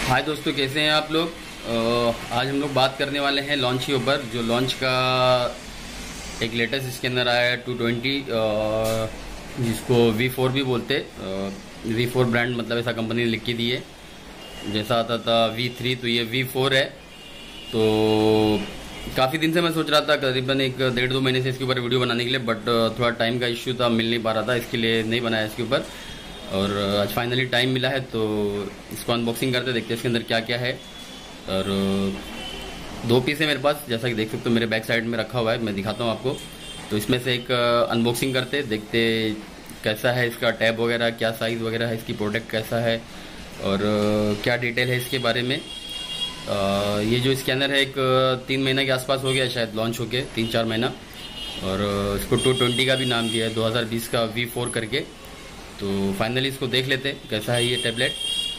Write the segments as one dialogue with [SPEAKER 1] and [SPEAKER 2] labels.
[SPEAKER 1] हाय दोस्तों, कैसे हैं आप लोग। आज हम लोग बात करने वाले हैं लॉन्च के ऊपर। जो लॉन्च का एक लेटेस्ट इसके अंदर आया है 220, जिसको V4 भी बोलते। V4 ब्रांड मतलब ऐसा कंपनी ने लिख के दी है। जैसा आता था V3 तो ये V4 है। तो काफ़ी दिन से मैं सोच रहा था, करीबन एक 1.5-2 महीने से इसके ऊपर वीडियो बनाने के लिए, बट थोड़ा टाइम का इश्यू था, मिल नहीं पा रहा था, इसके लिए नहीं बनाया इसके ऊपर। और आज फाइनली टाइम मिला है तो इसको अनबॉक्सिंग करते देखते हैं इसके अंदर क्या क्या है। और 2 पीस है मेरे पास, जैसा कि देख सकते हो मेरे बैक साइड में रखा हुआ है, मैं दिखाता हूँ आपको। तो इसमें से एक अनबॉक्सिंग करते देखते कैसा है इसका टैब वगैरह, क्या साइज़ वगैरह है इसकी, प्रोडक्ट कैसा है और क्या डिटेल है इसके बारे में। ये जो स्कैनर है एक 3 महीने के आसपास हो गया शायद लॉन्च होके, 3-4 महीना। और इसको 220 का भी नाम दिया है, 2020 का V4 करके। तो फाइनली इसको देख लेते हैं कैसा है ये टैबलेट।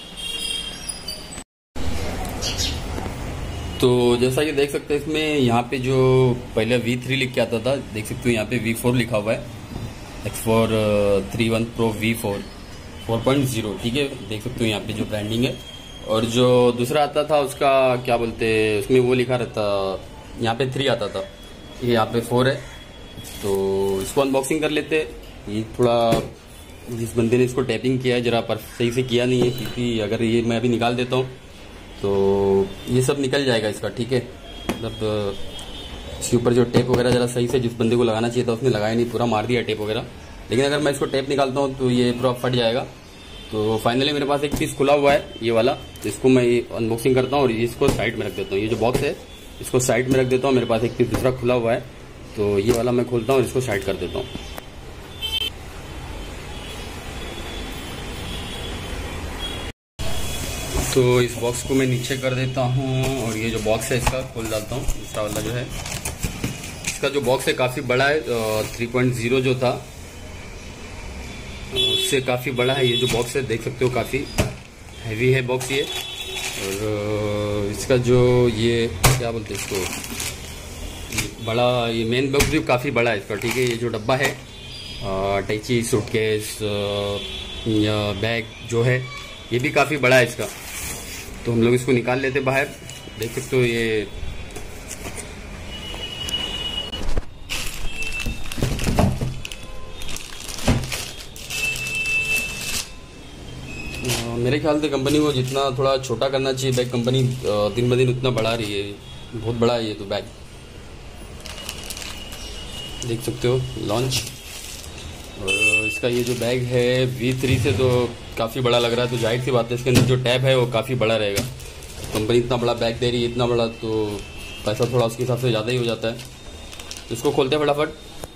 [SPEAKER 1] तो जैसा कि देख सकते हैं इसमें यहाँ पे जो पहले V3 लिख के आता था, देख सकते हो यहाँ पे V4 लिखा हुआ है। X431 Pro V4 4.0, ठीक है, देख सकते हो यहाँ पे जो ब्रांडिंग है। और जो दूसरा आता था उसका क्या बोलते, उसमें वो लिखा रहता, यहाँ पे 3 आता था, ये यहाँ पे 4 है। तो इसको अनबॉक्सिंग कर लेते। ये थोड़ा जिस बंदे ने इसको टैपिंग किया है जरा पर सही से किया नहीं है, क्योंकि अगर ये मैं अभी निकाल देता हूँ तो ये सब निकल जाएगा इसका, ठीक है। मतलब इसके ऊपर जो टेप वगैरह जरा सही से जिस बंदे को लगाना चाहिए था उसने लगाया नहीं, पूरा मार दिया टेप वगैरह। लेकिन अगर मैं इसको टेप निकालता हूँ तो ये पूरा फट जाएगा। तो फाइनली मेरे पास एक पीस खुला हुआ है ये वाला, तो इसको मैं अनबॉक्सिंग करता हूँ और इसको साइड में रख देता हूँ। ये जो बॉक्स है इसको साइड में रख देता हूँ। मेरे पास एक पीस दूसरा खुला हुआ है, तो ये वाला मैं खोलता हूँ और इसको साइड कर देता हूँ। तो इस बॉक्स को मैं नीचे कर देता हूँ और ये जो बॉक्स है इसका खोल डालता हूँ। दूसरा वाला जो है इसका जो बॉक्स है काफ़ी बड़ा है, 3.0 जो था उससे काफ़ी बड़ा है। ये जो बॉक्स है देख सकते हो काफ़ी हैवी है बॉक्स ये। और इसका जो ये क्या बोलते हैं इसको, बड़ा ये मेन बॉक्स भी काफ़ी बड़ा है इसका, ठीक है। ये जो डब्बा है टैची, सूटकेस या बैग जो है ये भी काफ़ी बड़ा है इसका। तो हम लोग इसको निकाल लेते बाहर, देख सकते हो ये मेरे ख्याल से कंपनी को जितना थोड़ा छोटा करना चाहिए बैग, कंपनी दिन ब दिन उतना बढ़ा रही है। बहुत बड़ा है ये तो बैग, देख सकते हो लॉन्च। और इसका ये जो बैग है V3 से तो काफ़ी बड़ा लग रहा है, तो जाहिर सी बात है इसके अंदर जो टैब है वो काफ़ी बड़ा रहेगा। कंपनी इतना बड़ा बैग दे रही है, इतना बड़ा, तो पैसा थोड़ा उसके हिसाब से ज़्यादा ही हो जाता है। तो इसको खोलते हैं फटाफट।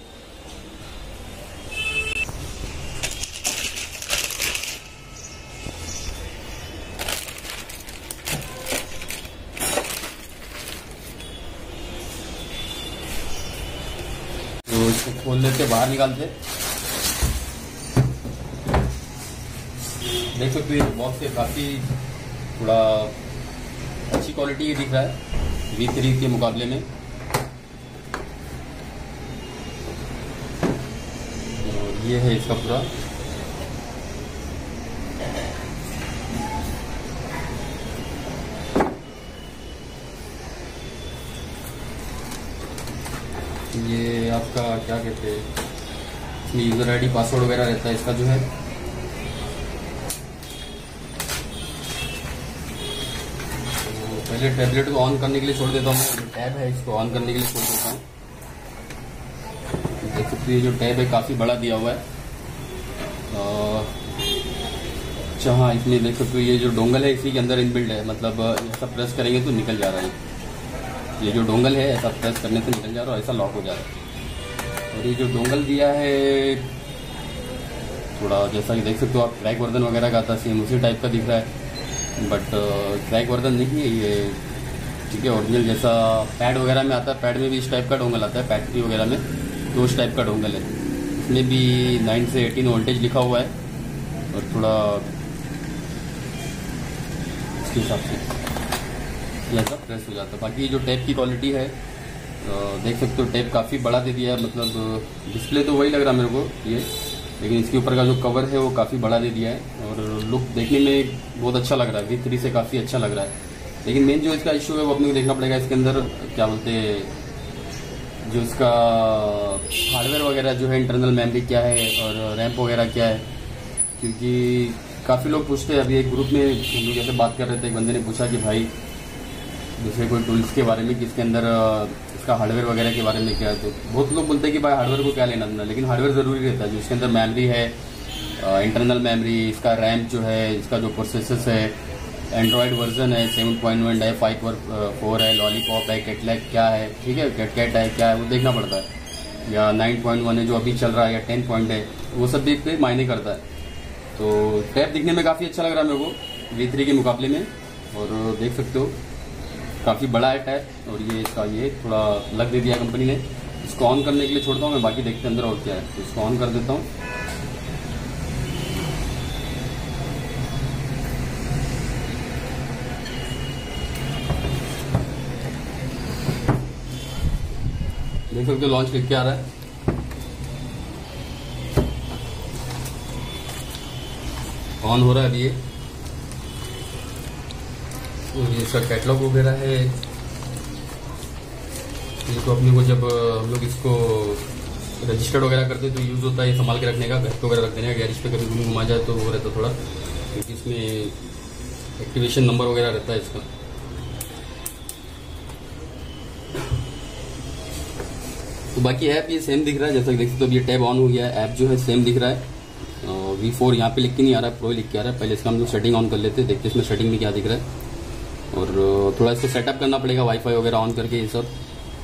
[SPEAKER 1] तो इसको खोल लेते, बाहर निकालते। देख सकते हो बॉक्स से काफ़ी थोड़ा अच्छी क्वालिटी ही दिख रहा है V3 के मुकाबले में। और ये है इसका पूरा, ये आपका क्या कहते हैं, इसमें यूज़र ID पासवर्ड वगैरह रहता है इसका जो है। पहले टैबलेट को ऑन करने के लिए छोड़ देता हूँ, जो टैब है इसको ऑन करने के लिए छोड़ देता हूँ। देख सकते हैं जो टैब है काफ़ी बड़ा दिया हुआ है। अच्छा हाँ, इसमें देख सकते हो ये जो डोंगल है इसी के अंदर इनबिल्ट है, मतलब ऐसा प्रेस करेंगे तो निकल जा रहा है। ये जो डोंगल है ऐसा प्रेस करने से निकल जा रहा है, ऐसा लॉक हो जा रहा है। और ये जो डोंगल दिया है थोड़ा जैसा कि देख सकते हो आप, ट्रैक वर्जन वगैरह का आता है, सेम उसी टाइप का दिख रहा है, बट ट्रैक वर्जन नहीं है ये, ठीक है। ओरिजिनल जैसा पैड वगैरह में आता है, पैड में भी इस टाइप का डोंगल आता है, बैटरी वगैरह में, तो उस टाइप का डोंगल है। इसमें भी 9 से 18 वोल्टेज लिखा हुआ है और थोड़ा इसके हिसाब से ऐसा प्रेस हो जाता है। बाकी जो टैप की क्वालिटी है देख सकते हो, टैप काफ़ी बड़ा दे दिया है, मतलब डिस्प्ले तो वही लग रहा मेरे को ये, लेकिन इसके ऊपर का जो कवर है वो काफ़ी बड़ा दे दिया है और लुक देखने में बहुत अच्छा लग रहा है, V3 से काफ़ी अच्छा लग रहा है। लेकिन मेन जो इसका इशू है वो अपने को देखना पड़ेगा इसके अंदर क्या बोलते हैं, जो इसका हार्डवेयर वगैरह जो है, इंटरनल मेमोरी क्या है और रैम वगैरह क्या है, क्योंकि काफ़ी लोग पूछते हैं। अभी एक ग्रुप में हम लोग जैसे बात कर रहे थे, एक बंदे ने पूछा कि भाई जैसे कोई टूल्स के बारे में कि इसके अंदर इसका हार्डवेयर वगैरह के बारे में क्या है, तो बहुत लोग बोलते हैं कि भाई हार्डवेयर को क्या लेना देना, लेकिन हार्डवेयर ज़रूरी रहता है। जो इसके अंदर मेमोरी है, इंटरनल मेमोरी, इसका रैम जो है, इसका जो प्रोसेसर है, एंड्रॉयड वर्जन है 7.1 है, 5.4 है, लॉलीपॉप है, कैटलैग क्या है, ठीक है, कैटकैट है क्या है, वो देखना पड़ता है, या 9.1 है जो अभी चल रहा है, या 10 पॉइंट है, वो सब देख के मायने करता है। तो टैब दिखने में काफ़ी अच्छा लग रहा है मेरे को V3 के मुकाबले में, और देख सकते हो काफ़ी बड़ा है टैब। और ये इसका ये थोड़ा लग दे दिया कंपनी ने। इसको ऑन करने के लिए छोड़ता हूँ मैं, बाकी देखते अंदर और क्या है। तो इसको ऑन कर देता हूँ। देख सकते हो लॉन्च लिख के आ रहा है। ऑन हो रहा है अभी ये। और ये इसका कैटलॉग वगैरह है। ये तो अपने को जब हम लोग इसको रजिस्टर्ड वगैरह करते तो यूज़ होता है, ये संभाल के रखने का, घर पे वगैरह रख देने का, गैरेज पे कभी घुमा जाए तो वो रहता थोड़ा, क्योंकि इसमें एक्टिवेशन नंबर वगैरह रहता है इसका। तो बाकी ऐप ये सेम दिख रहा है, जैसा कि देख सकते हो। ये टैब ऑन हो गया है, ऐप जो है सेम दिख रहा है। V4 यहाँ पे लिख के नहीं आ रहा है, प्रो लिख के आ रहा है। पहले इसका हम लोग सेटिंग ऑन कर लेते हैं, देखते हैं इसमें सेटिंग में क्या दिख रहा है। और थोड़ा इसको सेटअप करना पड़ेगा वाईफाई वगैरह ऑन करके। ये सब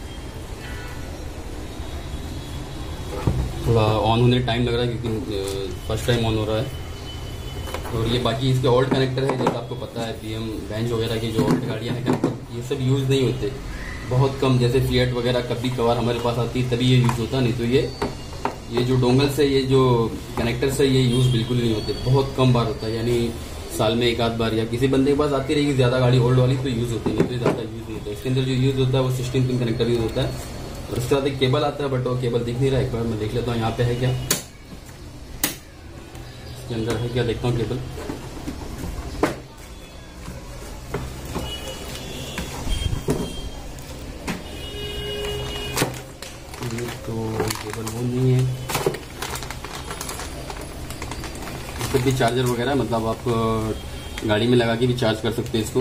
[SPEAKER 1] थोड़ा ऑन होने टाइम लग रहा है, क्योंकि फर्स्ट टाइम ऑन हो रहा है। और ये बाकी इसके ओल्ड कनेक्टर है, जैसा आपको पता है BM बेंच वगैरह की जो ओल्ड गाड़ियाँ हैं कनेक्टर, ये सब यूज़ नहीं होते, बहुत कम। जैसे फिएट वगैरह कभी कभार हमारे पास आती है तभी ये यूज़ होता, नहीं तो ये जो डोंगल से, ये जो कनेक्टर से ये यूज़ बिल्कुल नहीं होते, बहुत कम बार होता है। यानी साल में एक आध बार, या किसी बंदे के पास आती रहेगी ज़्यादा गाड़ी ओल्ड वाली तो यूज़ होती है, नहीं तो ज़्यादा यूज़ नहीं होता। इसके अंदर जो यूज़ होता है वो 16 पिन कनेक्टर यूज़ होता है। और उसके बाद एक केबल आता है, बट वो केबल दिख नहीं रहा है। एक बार मैं देख लेता हूँ यहाँ पे है क्या, इसके अंदर है क्या, देखता हूँ केबल। तो केबल वो नहीं है। इस पर भी चार्जर वगैरह, मतलब आप गाड़ी में लगा के भी चार्ज कर सकते हैं इसको।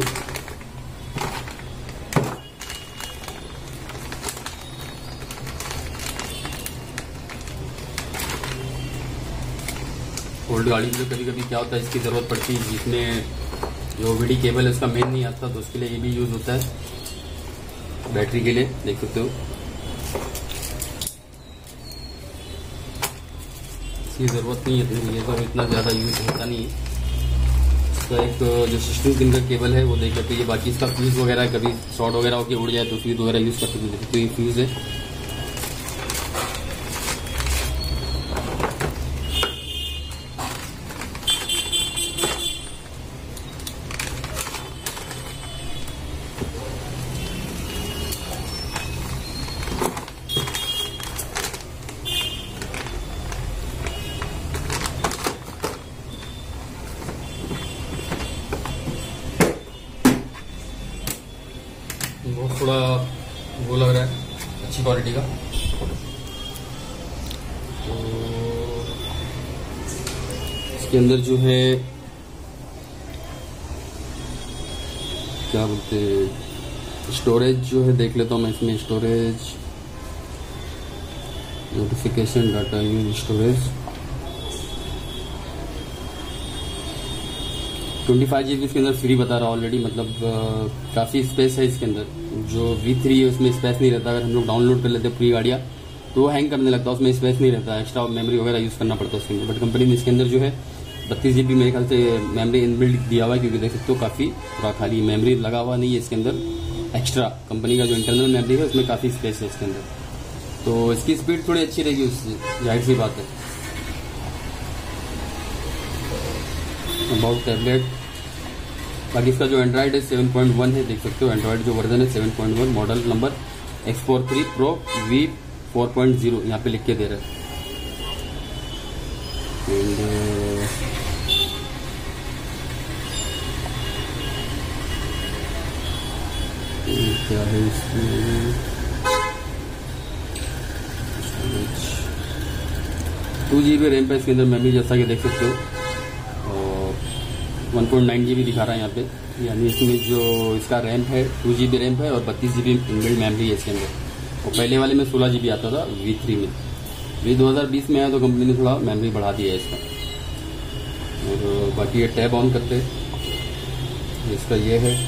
[SPEAKER 1] ओल्ड गाड़ी में कभी कभी क्या होता है, इसकी ज़रूरत पड़ती है, जिसमें जो VD केबल है उसका मेन नहीं आता, तो उसके लिए ये भी यूज़ होता है, बैटरी के लिए। देख सकते हो इसकी ज़रूरत नहीं है, ये तो इतना ज़्यादा यूज़ होता नहीं है। इसका एक जो 16 पिन का केबल है वो देख लेते हैं। बाकी इसका फ्यूज़ वगैरह कभी शॉर्ट वगैरह होकर उड़ जाए तो फ्यूज़ वगैरह यूज़ कर सकते हैं। तो ये फ्यूज़ है। वो थोड़ा वो लग रहा है अच्छी क्वालिटी का। तो इसके अंदर जो है क्या बोलते हैं, स्टोरेज जो है देख लेता हूँ मैं। इसमें storage, notification, data use, storage 25 GB इसके अंदर फ्री बता रहा ऑलरेडी। मतलब काफ़ी स्पेस है इसके अंदर। जो V3 है उसमें स्पेस नहीं रहता। अगर हम लोग डाउनलोड कर लेते प्री गाड़ियाँ तो वो हैंग करने लगता है, उसमें स्पेस नहीं रहता, एक्स्ट्रा मेमोरी वगैरह यूज़ करना पड़ता है उसके अंदर। बट कंपनी ने इसके अंदर जो है 32 GB मेरे ख्याल से मेमोरी इनबिल्ट दिया हुआ है, क्योंकि देख सकते हो काफ़ी पूरा खाली मेमोरी लगा हुआ नहीं है इसके अंदर। एक्स्ट्रा कंपनी का जो इंटरनल मेमोरी है उसमें काफ़ी स्पेस है इसके अंदर, तो इसकी स्पीड थोड़ी अच्छी रहेगी उससे, जाहिर सी बात है। अबाउट टैबलेट, बाकी इसका जो एंड्रॉयड है 7.1 है, देख सकते हो। एंड्रॉयड जो वर्जन है 7.1, model number X43 Pro V 4.0 यहाँ पे लिख के दे रहा है। एंड क्या है इसमें 2 GB रैम है इसके अंदर मेमोरी, जैसा कि देख सकते हो, और 1.9 GB दिखा रहा है यहाँ पे, यानी इसमें जो इसका रैम है 2 GB रैम है और 32 GB इनबिल्ट मेमोरी है इसके अंदर। और पहले वाले में 16 GB आता था V3 में। ये 2020 में आया तो कंपनी ने थोड़ा मेमोरी बढ़ा दिया है इसका। और बाकी ये टैब ऑन करते हैं, इसका ये है,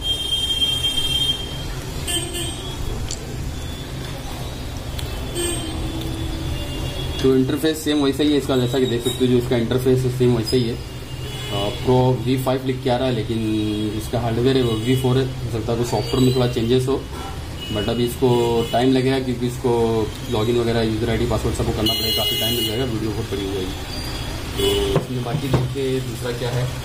[SPEAKER 1] तो इंटरफेस सेम वैसा ही है इसका, जैसा कि देख सकते हो जो इसका इंटरफेस है सेम वैसा ही है। प्रो V5 लिख के आ रहा है, लेकिन इसका हार्डवेयर है वो V4 है। हो सकता है तो सॉफ्टवेयर में थोड़ा चेंजेस हो, बट अभी इसको टाइम लगेगा क्योंकि इसको लॉगिन वगैरह यूज़र ID पासवर्ड सबको करना पड़ेगा, काफ़ी टाइम लग जाएगा, वीडियो बहुत बड़ी हो जाएगी। तो इसमें बाकी देखिए दूसरा क्या है,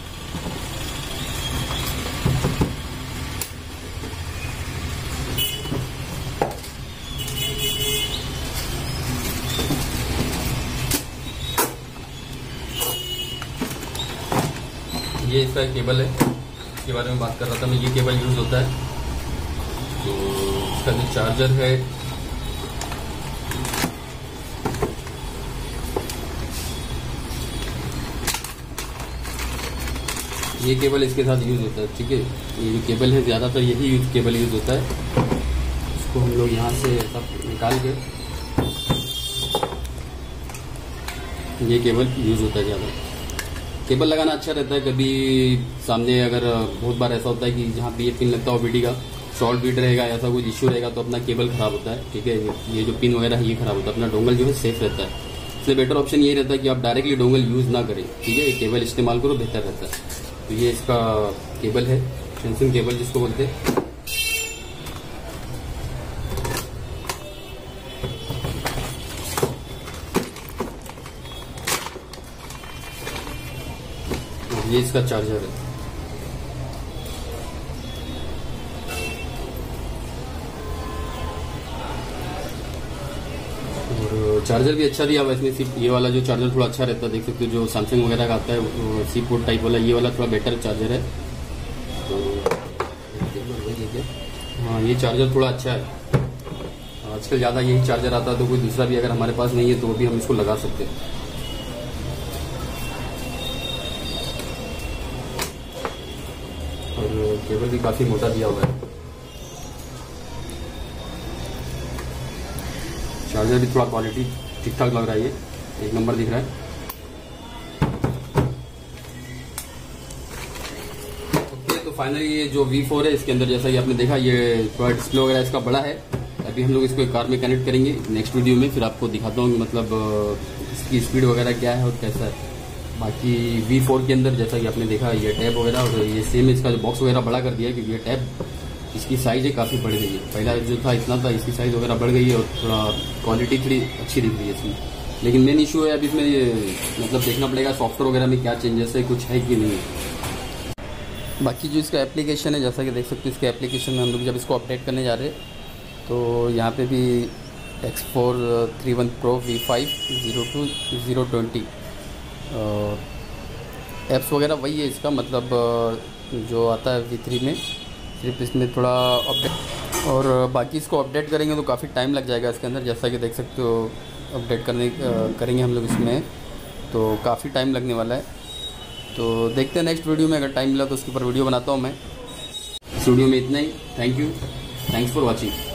[SPEAKER 1] ये इसका केबल है, इसके बारे में बात कर रहा था मैं। ये केबल यूज़ होता है, तो इसका जो चार्जर है ये केबल इसके साथ यूज़ होता है, ठीक है। ये जो केबल है ज़्यादातर यही केबल यूज़ होता है। इसको हम लोग यहाँ से सब निकाल के, ये केबल यूज़ होता है ज़्यादा। केबल लगाना अच्छा रहता है, कभी सामने अगर बहुत बार ऐसा होता है कि जहाँ भी ये पिन लगता हो बीडी का शॉर्ट बीट रहेगा, ऐसा कुछ इश्यू रहेगा तो अपना केबल खराब होता है, ठीक है। ये जो पिन वगैरह है ये खराब होता है, अपना डोंगल जो है सेफ रहता है। इसलिए बेटर ऑप्शन ये रहता है कि आप डायरेक्टली डोंगल यूज़ ना करें, ठीक है, केबल इस्तेमाल करो, बेहतर रहता है। तो ये इसका केबल है, एक्सटेंशन केबल जिसको बोलते हैं। ये इसका चार्जर है, और चार्जर भी अच्छा दिया हुआ है इसमें। सिर्फ ये वाला जो चार्जर थोड़ा अच्छा रहता है, देख सकते हो जो सैमसंग वगैरह का आता है सी पोर्ट टाइप वाला, ये वाला थोड़ा बेटर चार्जर है। तो हाँ, ये चार्जर थोड़ा अच्छा है। आजकल ज़्यादा यही चार्जर आता है, तो कोई दूसरा भी अगर हमारे पास नहीं है तो वो भी हम इसको लगा सकते हैं। और केबल भी काफ़ी मोटा दिया हुआ है, चार्जर भी थोड़ा क्वालिटी ठीक ठाक लग रहा है, ये एक नंबर दिख रहा है। ओके, तो फाइनली ये जो V4 है इसके अंदर जैसा कि आपने देखा, ये थोड़ा डिस्प्ले वगैरह इसका बड़ा है। अभी हम लोग इसको एक कार में कनेक्ट करेंगे नेक्स्ट वीडियो में, फिर आपको दिखाता हूँ मतलब इसकी स्पीड वगैरह क्या है और कैसा है। बाकी V4 के अंदर जैसा कि आपने देखा ये टैब वगैरह, और ये सेम इसका जो बॉक्स वगैरह बड़ा कर दिया है क्योंकि ये टैब इसकी साइज़ है काफ़ी बढ़ गई है। पहला जो था इतना था, इसकी साइज़ वगैरह बढ़ गई है और थोड़ा क्वालिटी थोड़ी अच्छी दिख रही है इसमें। लेकिन मेन इशू है अभी इसमें ये मतलब देखना पड़ेगा सॉफ्टवेयर वगैरह में क्या चेंजेस है, कुछ है कि नहीं। बाकी जो इसका एप्लीकेशन है जैसा कि देख सकते हो, इसके एप्लीकेशन में हम लोग जब इसको अपडेट करने जा रहे हैं तो यहाँ पे भी X431 Pro V5 02020 ऐप्स वगैरह वही है इसका, मतलब जो आता है V3 में, सिर्फ इसमें थोड़ा अपडेट। और बाकी इसको अपडेट करेंगे तो काफ़ी टाइम लग जाएगा इसके अंदर, जैसा कि देख सकते हो अपडेट करेंगे हम लोग इसमें तो काफ़ी टाइम लगने वाला है। तो देखते हैं नेक्स्ट वीडियो में, अगर टाइम मिला तो उसके ऊपर वीडियो बनाता हूँ मैं। इस वीडियो में इतना ही। Thank you, thanks for watching.